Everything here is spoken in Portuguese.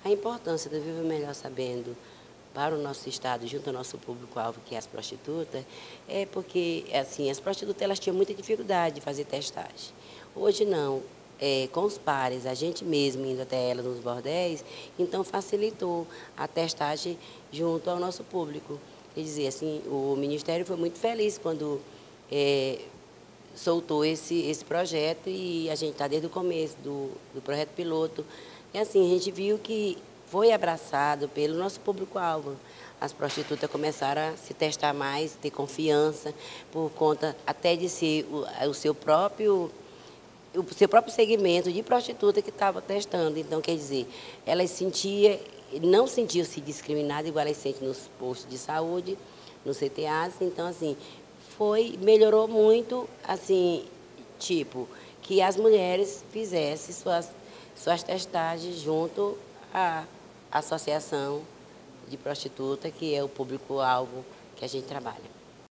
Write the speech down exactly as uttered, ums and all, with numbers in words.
A importância do Viva Melhor Sabendo para o nosso estado, junto ao nosso público-alvo, que é as prostitutas, é porque, assim, as prostitutas elas tinham muita dificuldade de fazer testagem. Hoje não, é, com os pares, a gente mesmo indo até elas nos bordéis, então facilitou a testagem junto ao nosso público. Quer dizer, assim, o Ministério foi muito feliz quando é, soltou esse, esse projeto e a gente está desde o começo do, do projeto piloto. E assim, a gente viu que foi abraçado pelo nosso público-alvo. As prostitutas começaram a se testar mais, ter confiança, por conta até de ser o, o seu próprio o seu próprio segmento de prostituta que estava testando. Então, quer dizer, elas sentiam, não sentiam-se discriminadas, igual elas sentem nos postos de saúde, no C T As. Então, assim, foi, melhorou muito, assim, tipo, que as mulheres fizessem suas, suas testagens junto à associação de prostituta, que é o público-alvo que a gente trabalha.